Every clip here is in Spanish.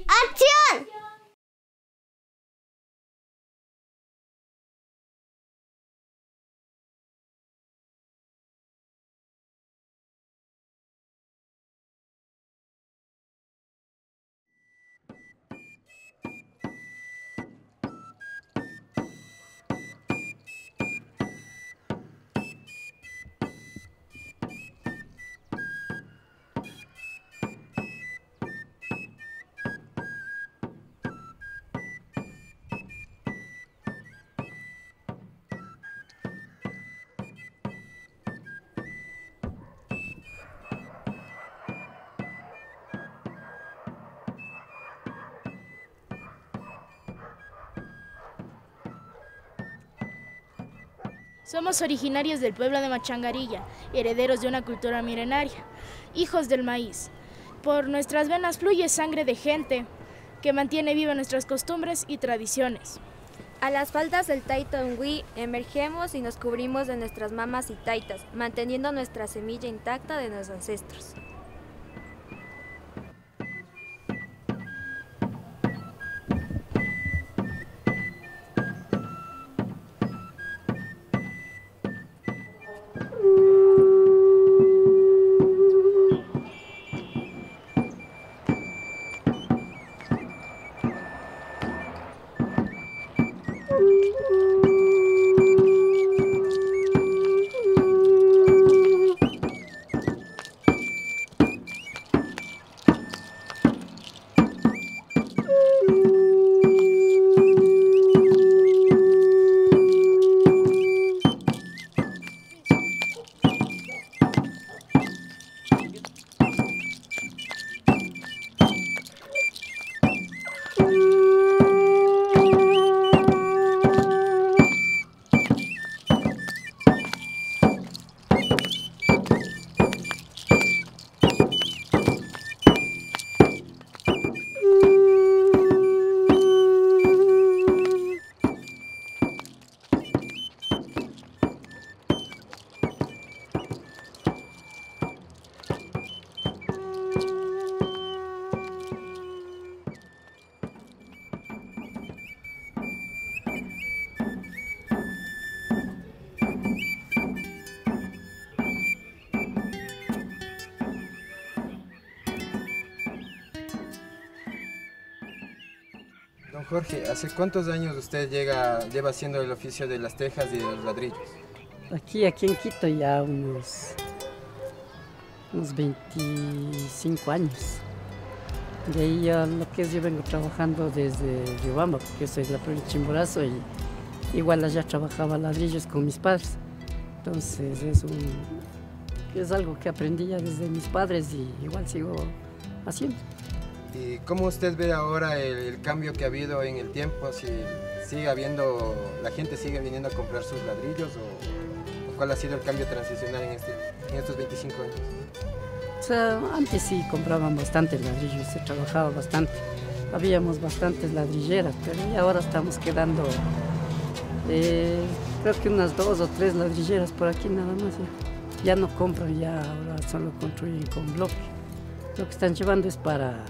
¡Acción! Somos originarios del pueblo de Machangarilla, herederos de una cultura milenaria, hijos del maíz. Por nuestras venas fluye sangre de gente que mantiene vivas nuestras costumbres y tradiciones. A las faldas del Taitongui emergemos y nos cubrimos de nuestras mamas y taitas, manteniendo nuestra semilla intacta de nuestros ancestros. Don Jorge, ¿hace cuántos años usted lleva haciendo el oficio de las tejas y de los ladrillos? Aquí en Quito ya unos 25 años. De ahí ya lo que es, yo vengo trabajando desde Riobamba, porque yo soy de la provincia de Chimborazo y igual allá trabajaba ladrillos con mis padres. Entonces es algo que aprendí ya desde mis padres y igual sigo haciendo. ¿Y cómo usted ve ahora el cambio que ha habido en el tiempo? Si sigue habiendo, la gente sigue viniendo a comprar sus ladrillos o cuál ha sido el cambio transicional en estos 25 años? O sea, antes sí compraban bastante ladrillos, se trabajaba bastante. Habíamos bastantes ladrilleras, pero ya ahora estamos quedando, creo que unas 2 o 3 ladrilleras por aquí nada más. Ya no compran, ya ahora solo construyen con bloque. Lo que están llevando es para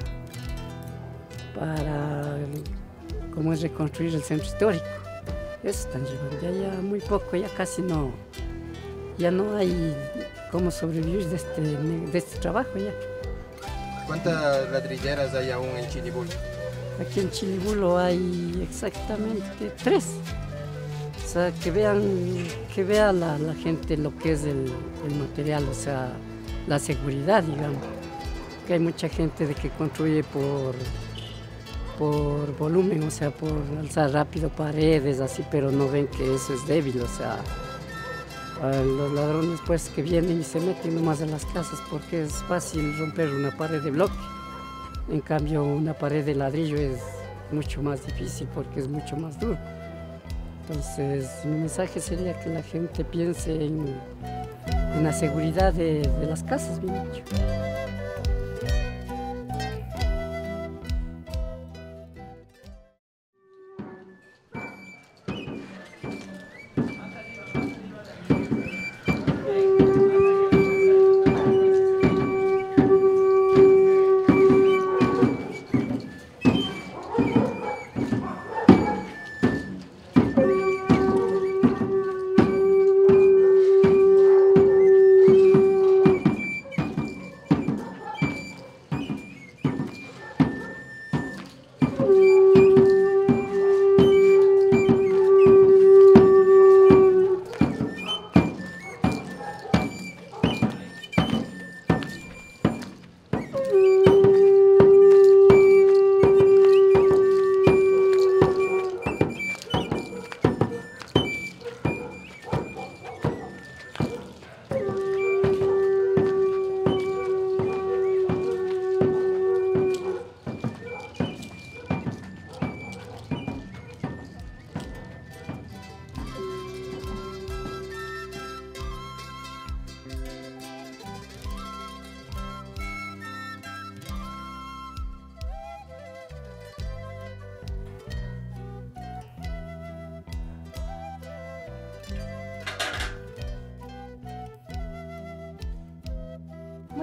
como es reconstruir el centro histórico. Eso están llevando, ya muy poco, ya casi no, ya no hay cómo sobrevivir de este trabajo ya. ¿Cuántas ladrilleras hay aún en Chilibulo? Aquí en Chilibulo hay exactamente 3. O sea, que vea la gente lo que es el material, o sea, la seguridad, digamos. Que hay mucha gente de que construye por volumen, o sea, por alzar rápido paredes, así, pero no ven que eso es débil, o sea, los ladrones pues que vienen y se meten nomás a las casas porque es fácil romper una pared de bloque. En cambio, una pared de ladrillo es mucho más difícil porque es mucho más duro. Entonces, mi mensaje sería que la gente piense en la seguridad de las casas, bien dicho.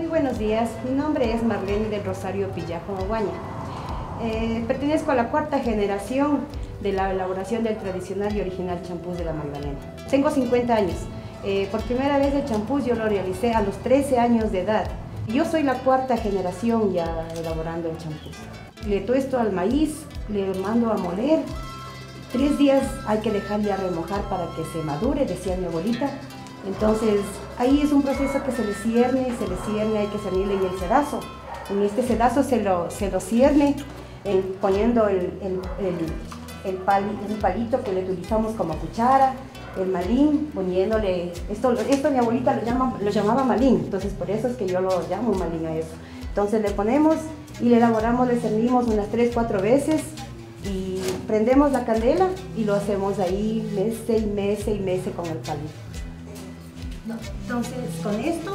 Muy buenos días, mi nombre es Marlene del Rosario Pillajo Oguaña. Pertenezco a la cuarta generación de la elaboración del tradicional y original champús de la Magdalena. Tengo 50 años. Por primera vez el champús yo lo realicé a los 13 años de edad. Yo soy la cuarta generación ya elaborando el champús. Le tuesto al maíz, le mando a moler. 3 días hay que dejarle a remojar para que se madure, decía mi abuelita. Entonces, ahí es un proceso que se le cierne, hay que cernirle en el sedazo. En este sedazo se lo cierne poniendo un palito que le utilizamos como cuchara, el malín, poniéndole, esto mi abuelita lo llamaba malín, entonces por eso es que yo lo llamo malín a eso. Entonces le ponemos y le elaboramos, le cernimos unas 3-4 veces y prendemos la candela y lo hacemos ahí mece con el palito. Entonces con esto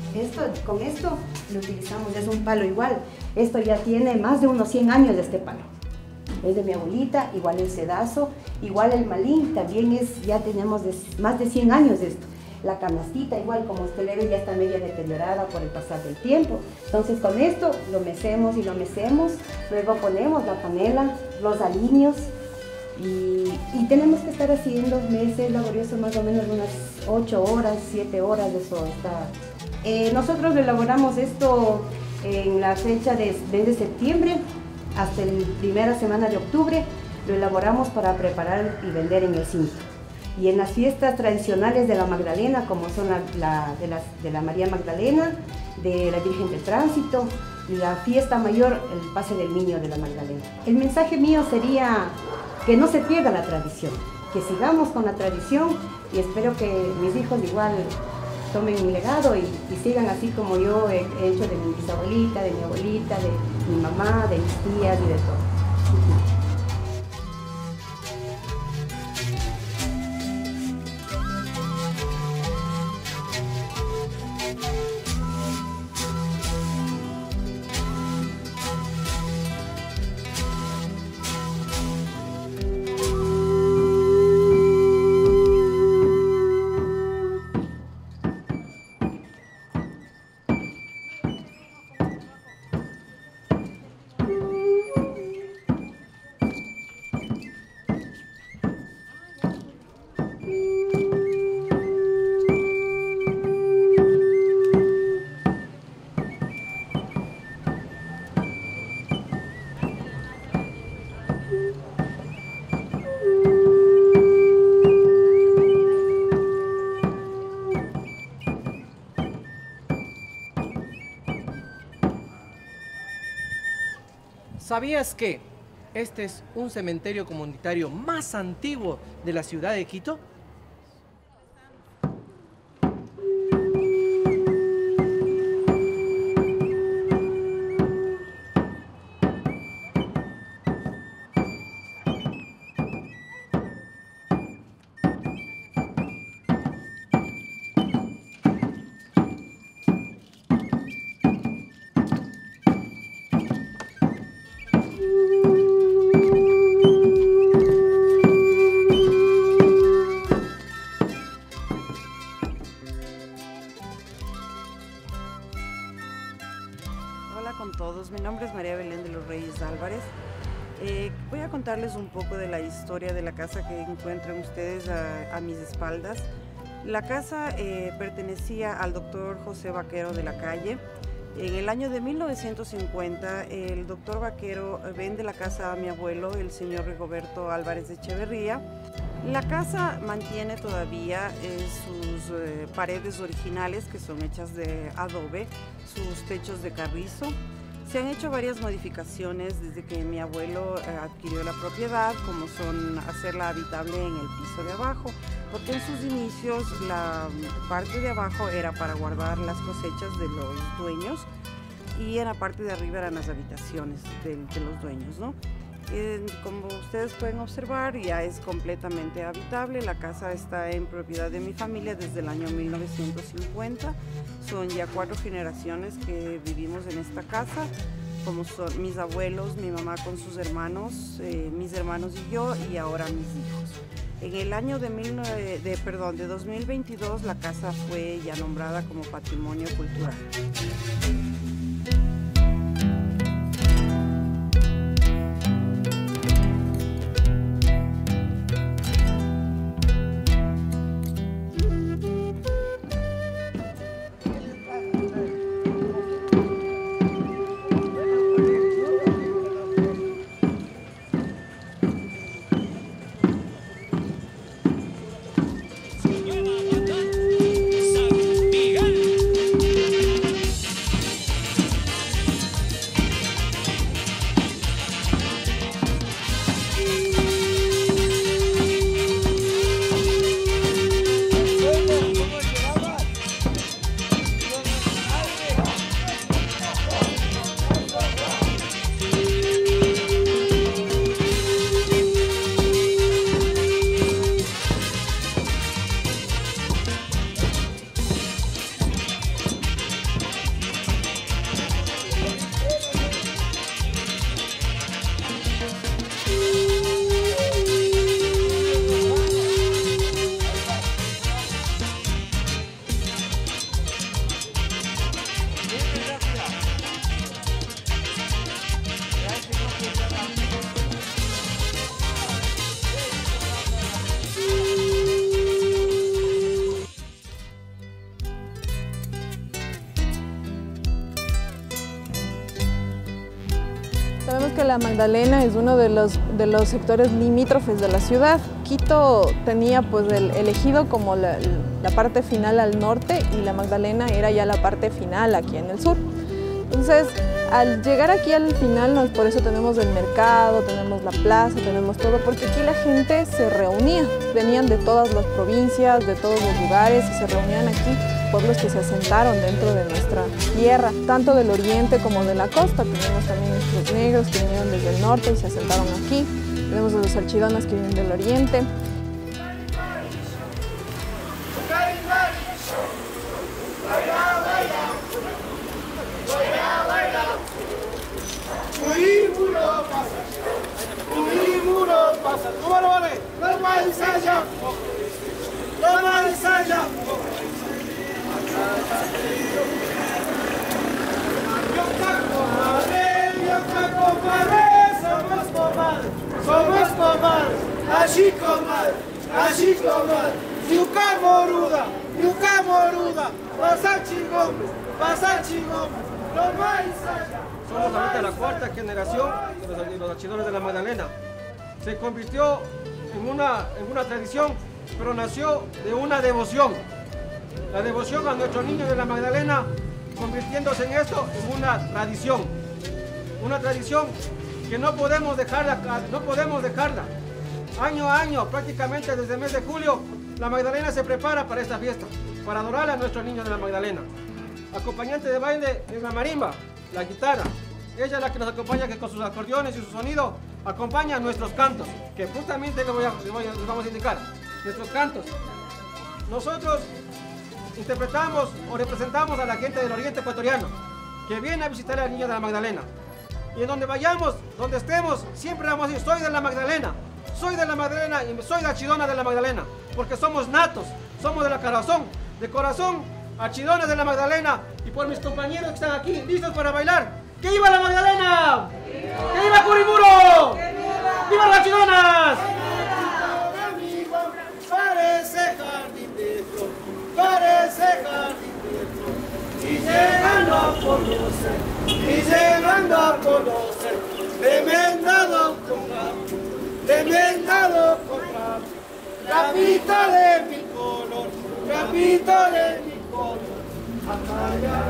lo utilizamos, es un palo igual. Esto ya tiene más de unos 100 años de este palo. Es de mi abuelita, igual el sedazo, igual el malín, también ya tenemos más de 100 años de esto. La canastita, igual como usted le ve, ya está media deteriorada por el pasar del tiempo. Entonces con esto lo mecemos y lo mecemos, luego ponemos la panela, los aliños, y tenemos que estar haciendo meses laboriosos más o menos unas 8 horas, 7 horas de eso está. Nosotros lo elaboramos esto en la fecha de septiembre hasta la primera semana de octubre, lo elaboramos para preparar y vender en el cinto. Y en las fiestas tradicionales de la Magdalena, como son de la María Magdalena, de la Virgen del Tránsito, y la fiesta mayor, el Pase del Niño de la Magdalena. El mensaje mío sería que no se pierda la tradición, que sigamos con la tradición y espero que mis hijos igual tomen mi legado y sigan así como yo he hecho de mi bisabuelita, de mi abuelita, de mi mamá, de mis tías y de todo. ¿Sabías que este es un cementerio comunitario más antiguo de la ciudad de Quito? Mi nombre es María Belén de los Reyes Álvarez. Voy a contarles un poco de la historia de la casa que encuentran ustedes a mis espaldas. La casa pertenecía al doctor José Vaquero de la Calle. En el año de 1950, el doctor Vaquero vende la casa a mi abuelo, el señor Rigoberto Álvarez de Echeverría. La casa mantiene todavía sus paredes originales, que son hechas de adobe, sus techos de carrizo. Se han hecho varias modificaciones desde que mi abuelo adquirió la propiedad, como son hacerla habitable en el piso de abajo, porque en sus inicios la parte de abajo era para guardar las cosechas de los dueños y en la parte de arriba eran las habitaciones de los dueños, ¿no? Como ustedes pueden observar, ya es completamente habitable. La casa está en propiedad de mi familia desde el año 1950. Son ya 4 generaciones que vivimos en esta casa, como son mis abuelos, mi mamá con sus hermanos, mis hermanos y yo, y ahora mis hijos. En el año de 2022 la casa fue ya nombrada como Patrimonio Cultural. Sabemos que la Magdalena es uno de los sectores limítrofes de la ciudad. Quito tenía pues el Ejido como la parte final al norte y la Magdalena era ya la parte final aquí en el sur. Entonces, al llegar aquí al final, por eso tenemos el mercado, tenemos la plaza, tenemos todo, porque aquí la gente se reunía. Venían de todas las provincias, de todos los lugares y se reunían aquí. Pueblos que se asentaron dentro de nuestra tierra, tanto del oriente como de la costa. Tenemos también nuestros negros que vinieron desde el norte y se asentaron aquí. Tenemos a los archidonas que vienen del oriente. Somos comadres, así comadres, yuca moruda, pasar chingón, no más allá. Somos ahorita la cuarta generación de los archidones de la Magdalena. Se convirtió en una tradición, pero nació de una devoción. La devoción a nuestros niños de la Magdalena, convirtiéndose en esto en una tradición. Una tradición que no podemos dejarla. Año a año, prácticamente desde el mes de julio, la Magdalena se prepara para esta fiesta, para adorar a nuestros niños de la Magdalena. Acompañante de baile es la marimba, la guitarra. Ella es la que nos acompaña, que con sus acordeones y su sonido acompaña nuestros cantos, que justamente les vamos a indicar. Nuestros cantos. Nosotros interpretamos o representamos a la gente del oriente ecuatoriano, que viene a visitar al niño de la Magdalena. Y en donde vayamos, donde estemos, siempre vamos a decir, soy de la Magdalena y soy la archidona de la Magdalena, porque somos natos, somos de corazón, archidonas de la Magdalena, y por mis compañeros que están aquí, listos para bailar. ¡Que viva la Magdalena! ¡Que viva Curimuro! ¡Viva las archidonas! Parece jardín y llegando a conocer, remendado con capita de mi color, acá ya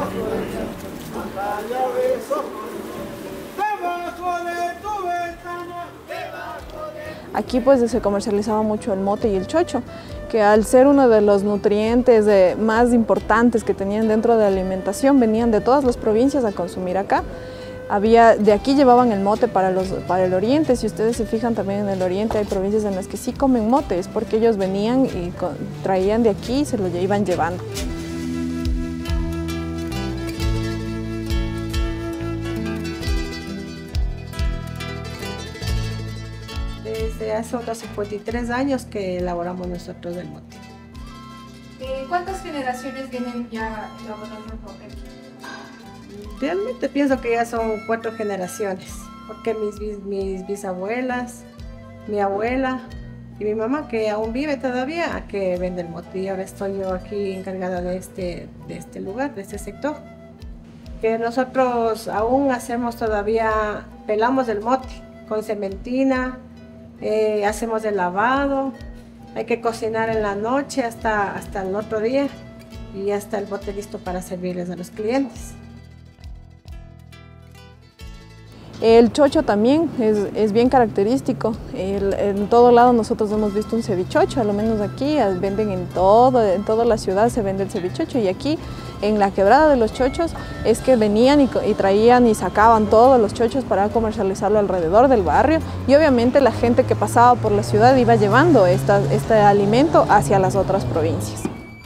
beso, debajo de tu ventana, Aquí pues se comercializaba mucho el mote y el chocho, que al ser uno de los nutrientes más importantes que tenían dentro de la alimentación, venían de todas las provincias a consumir acá. De aquí llevaban el mote para el oriente. Si ustedes se fijan, también en el oriente hay provincias en las que sí comen mote, es porque ellos venían y traían de aquí y se lo iban llevando. Desde ya son 53 años que elaboramos nosotros el mote. ¿Cuántas generaciones vienen ya elaborando el mote? Realmente pienso que ya son 4 generaciones, porque mis bisabuelas, mi abuela y mi mamá, que aún vive todavía, que vende el mote, y ahora estoy yo aquí encargada de este lugar, de este sector. Que nosotros aún hacemos todavía, pelamos el mote con cementina, hacemos el lavado, hay que cocinar en la noche hasta el otro día y ya está el mote listo para servirles a los clientes. El chocho también es bien característico. En todo lado nosotros hemos visto un cevichocho, a lo menos aquí venden en toda la ciudad se vende el cevichocho, y aquí en la quebrada de los chochos es que venían y traían y sacaban todos los chochos para comercializarlo alrededor del barrio, y obviamente la gente que pasaba por la ciudad iba llevando este alimento hacia las otras provincias.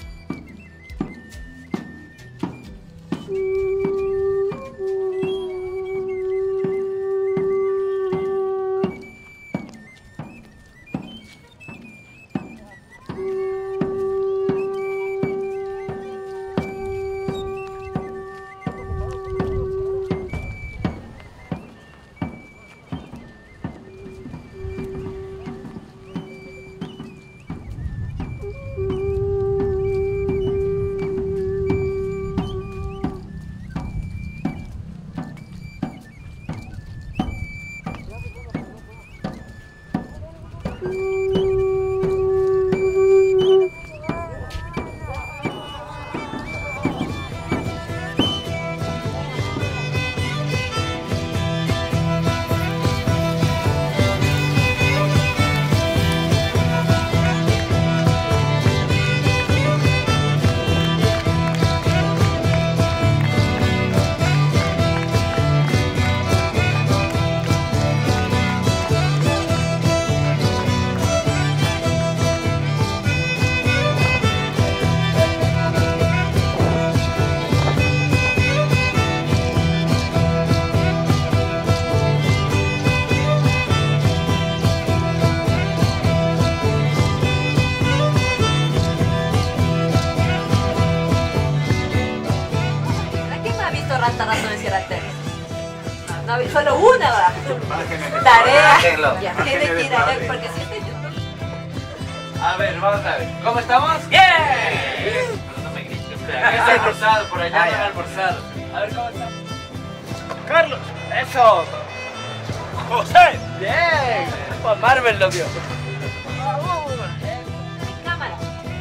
No, solo una va. Tarea. Ya, tiene que ir a ver porque si está en YouTube. A ver, vamos a ver. ¿Cómo estamos? ¡Bien! No me grites. Espera, que está almorzado por allá, no han almorzado. A ver, ¿cómo estamos? Carlos, eso. José, bien. Juan Marvel lo vio. Cámara.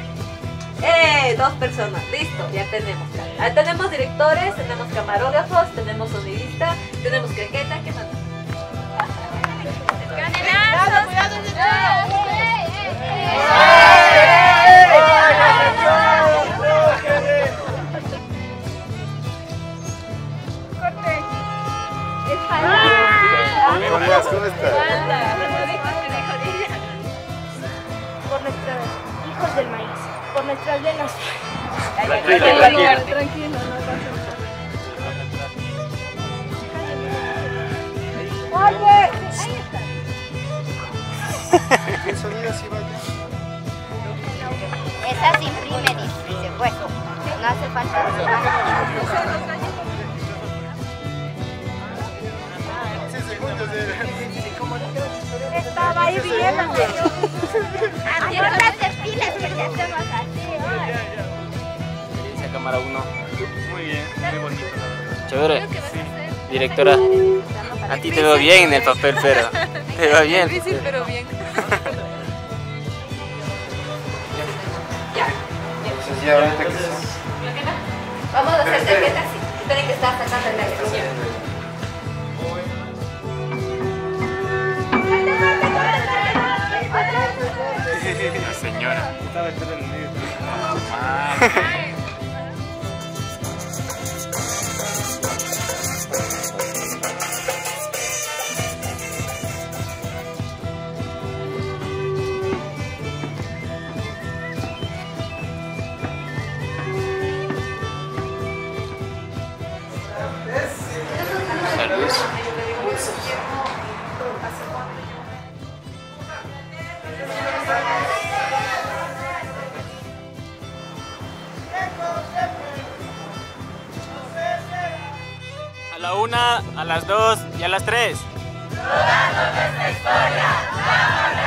2 personas, listo, ya tenemos. Ahí tenemos directores, tenemos camarógrafos, tenemos sonidista, tenemos crequeta, ¿qué más? ¡Canelazo! ¡Cuidado en ¡Corte! Por nuestros hijos del maíz, por nuestras venas. Tranquilo, no pasa nada. ¡Oye! Ahí está. ¿Qué sonido así va? Esa se imprime, dice, pues, no hace falta. Estaba ahí viéndote. Acuérdate pilas que te hacemos así, Esa cámara 1. Muy bien, muy bonito. Chévere. Sí. Directora, a ti te veo bien en el papel, pero te veo bien. Difícil, pero bien. Ya, ahorita que Vamos a hacer tarjetas. Esperen que está sacando la expresión. La señora. Estaba en el medio. la 1, a las 2 y a las 3. Rodando nuestra historia,